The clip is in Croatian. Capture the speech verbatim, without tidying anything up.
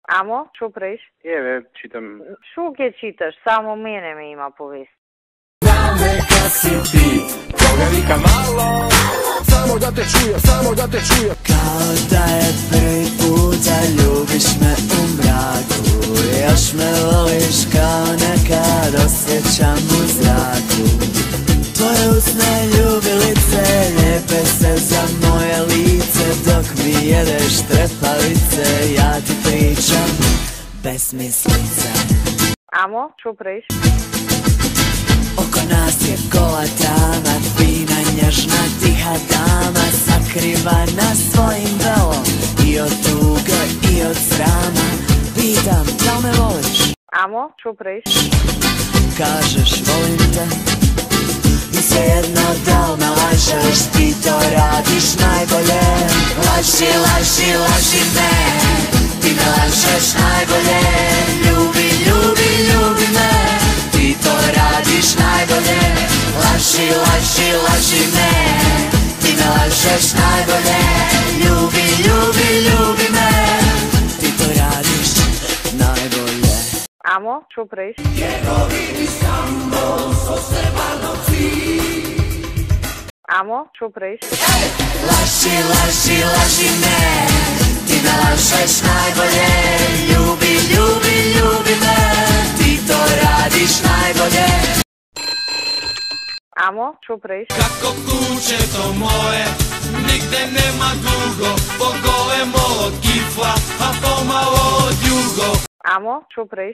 Amo, što praviš? Evo, čitam. Što kje čitaš? Samo mene me ima povest. Znam neka si ti, pogledaj malo, samo da te čuje, samo da te čuje. Kao da je prvi put da ljubiš me u mraku, još me voliš kao nekad osjećam u zraku. Tvoje usne ljubilice lijepe se za moje lice, dok mi jedeš trepalice, ja ti pričam besmislice. Amo, što praviš? Oko nas je gola tama, fina, nježna, tiha dama, sakrivana svojim velom, i od tuga i od srama. Pitam, da li me voliš? Amo, što praviš? Kažeš volim te, i svejedno da li me lažeš, ti to radiš najbolje. Laži, laži, laži me, ti me lažeš najbolje. Ljubi, ljubi, ljubi me, ti to radiš najbolje. Laži, laži, laži me, ti me lažeš najbolje. Ljubi, ljubi, ljubi me, ti to radiš najbolje. Amo, što praviš? Amo, što praviš? Laži, laži, laži me, ti me lažeš najbolje. Ljubi, ljubi, ljubi me, ti to radiš najbolje. Amo, što praviš? Kako kuće to moje, nigde nema dugo, po golemo od kifla, a pomalo od jugo. Amo, što praviš?